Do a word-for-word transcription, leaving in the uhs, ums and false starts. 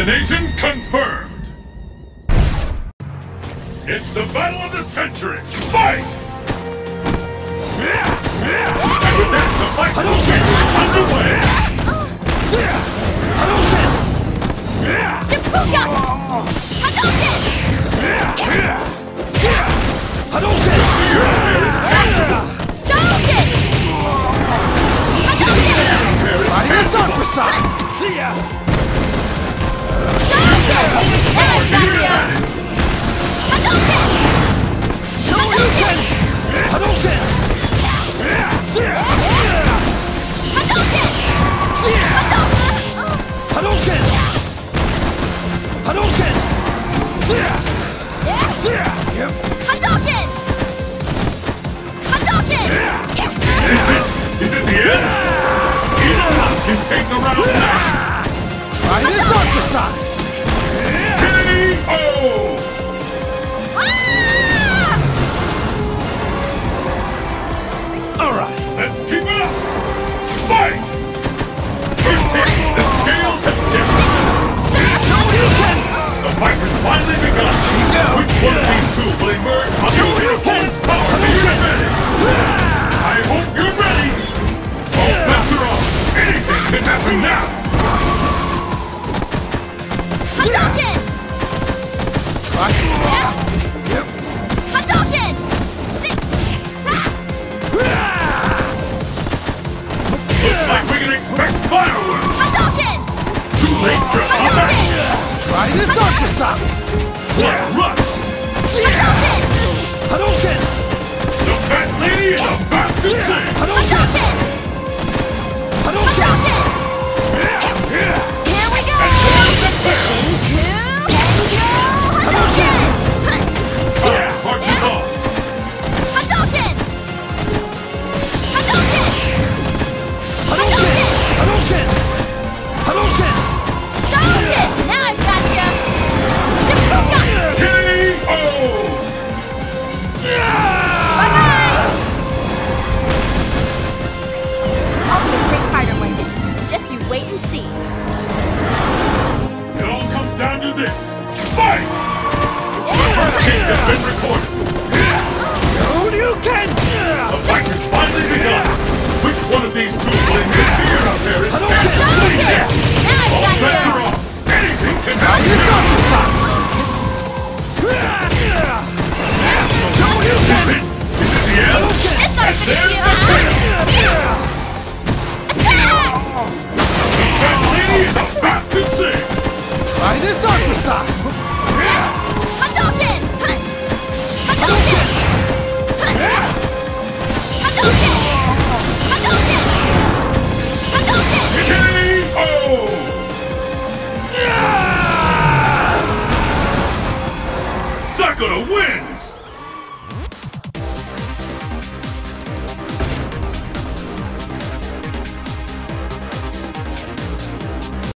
Destination confirmed! It's the battle of the century! Fight! And with that, the fight will be underway! Shibuya! Hadouken! Hadouken! Hadouken! Riding the sun for size! See ya! Hadouken! Hadouken! Hadouken! Hadouken! Hadouken! Hadouken! Hadouken! Hadouken! Is it? Is it the end? Either one can take the round now! Riding the sun for size! K O! Alright! Let's keep it up! Fight! First hit, the scales have tipped! The fight has finally begun! Which one of these two will emerge on the full power to your advantage? I hope you're ready! Oh, after all, anything can happen now! Hadouken! Yep. Hadouken! Looks like we can expect fireworks! Hadouken! Too late for comeback! Riding the sun for size! What rush! Hadouken! Hadouken! The fat lady is about to sing! Hadouken! Hadouken! Here we go! Side punches off! Hadouken! Hadouken! Hadouken! Hadouken! Hadouken! Hadouken! Now I've got you! Shibuya! K O! Bye-bye! I'll be a great fighter one day. Just you wait and see. It all comes down to this. Fight! The first kick has been recorded.